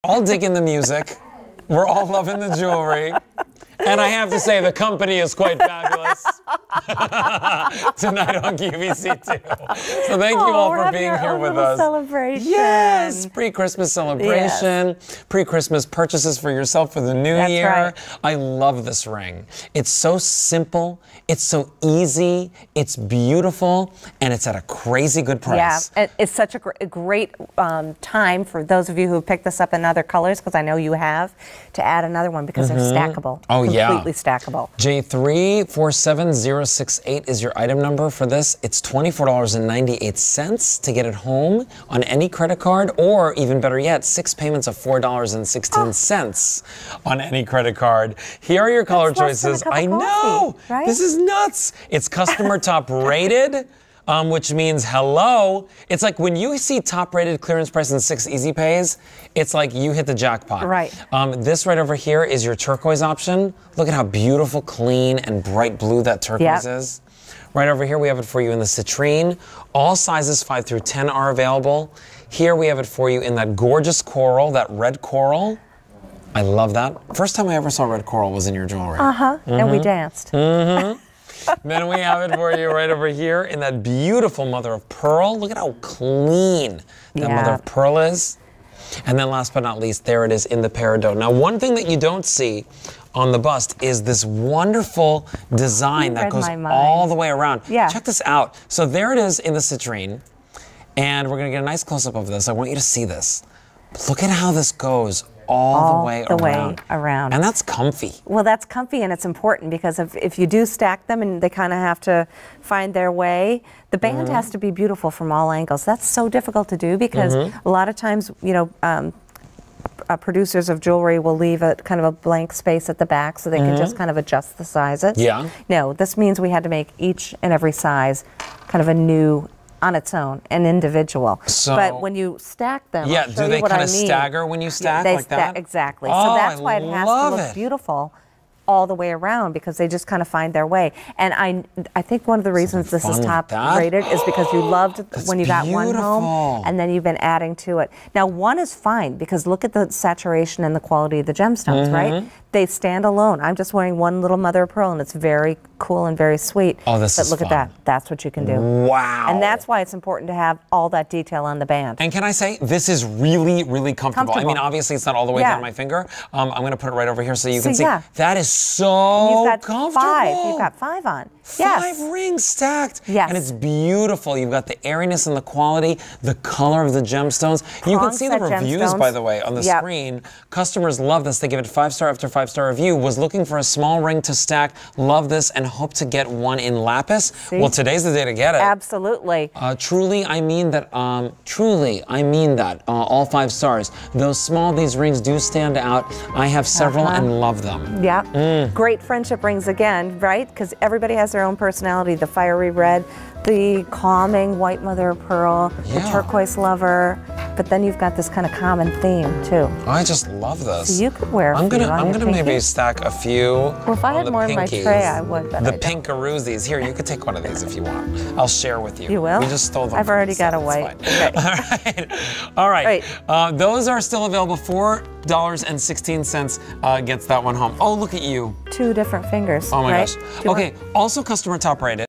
all digging the music. We're all loving the jewelry. And I have to say, the company is quite fabulous tonight on QVC too. So thank you all for being here with us. Celebration. Yes, pre-Christmas celebration, Yes. Pre-Christmas purchases for yourself for the new That's year. right. I love this ring. It's so simple, it's so easy, it's beautiful, and it's at a crazy good price. Yeah, it's such a great time for those of you who have picked this up in other colors, because I know you have, to add another one because they're stackable. Oh, yeah. Completely stackable. J347068 is your item number for this. It's $24.98 to get it home on any credit card, or even better yet, 6 payments of $4.16 on any credit card. Here are your color choices. I know, right? This is nuts. It's customer top rated. Which means hello. It's like when you see top-rated clearance price in 6 easy pays, it's like you hit the jackpot. Right. This right over here is your turquoise option. Look at how beautiful, clean, and bright blue that turquoise is. Right over here, we have it for you in the citrine. All sizes 5 through 10 are available. Here we have it for you in that gorgeous coral, that red coral. I love that. First time I ever saw red coral was in your jewelry. And we danced. Then we have it for you right over here in that beautiful mother of pearl. Look at how clean that mother of pearl is. And then last but not least, there it is in the peridot. Now, one thing that you don't see on the bust is this wonderful design that goes all the way around. Yeah. Check this out. So there it is in the citrine. And we're going to get a nice close-up of this. I want you to see this. Look at how this goes all the way around. And that's comfy. Well, that's comfy, and it's important because if you do stack them and they kind of have to find their way, the band has to be beautiful from all angles. That's so difficult to do because a lot of times, you know, producers of jewelry will leave a kind of a blank space at the back so they can just kind of adjust the sizes. Yeah. No, this means we had to make each and every size kind of a new on its own, an individual. So, but when you stack them, yeah, I'll show do they you what kind I of mean. stagger when you stack They like that? Exactly. Oh, so that's why it has to love look beautiful all the way around, because they just kind of find their way. And I think one of the reasons this is top rated is because you loved when you got one home, and then you've been adding to it. Now, one is fine because look at the saturation and the quality of the gemstones, right? They stand alone. I'm just wearing one little mother of pearl, and it's very cool and very sweet. Oh, this is But look at that. That's what you can do. Wow. And that's why it's important to have all that detail on the band. And can I say, this is really, really comfortable. I mean, obviously, it's not all the way down my finger. I'm going to put it right over here so you can see. That is so comfortable. You've got 5 on. 5 rings stacked. Yes. And it's beautiful. You've got the airiness and the quality, the color of the gemstones. You can see the reviews, by the way, on the screen. Customers love this. They give it 5-star after 5-star review. Was looking for a small ring to stack. Love this and hope to get one in lapis. Well, today's the day to get it. Absolutely. Truly, I mean that. Truly, I mean that. All 5 stars. Though small, these rings do stand out. I have several and love them. Yeah. Great friendship rings again, right? Because everybody has their own personality. The fiery red, the calming white mother of pearl, the turquoise lover. But then you've got this kind of common theme too. I just love this. So you could wear. I'm gonna maybe stack a few. Well, if I had more in my tray, I would. But the pinkaroosies. Here, you could take one of these if you want. I'll share with you. You will? We just stole them. I've already got a white. Okay. All right. Those are still available. $4.16 gets that one home. Oh, look at you. 2 different fingers. Oh my gosh. Okay. Also, customer top rated.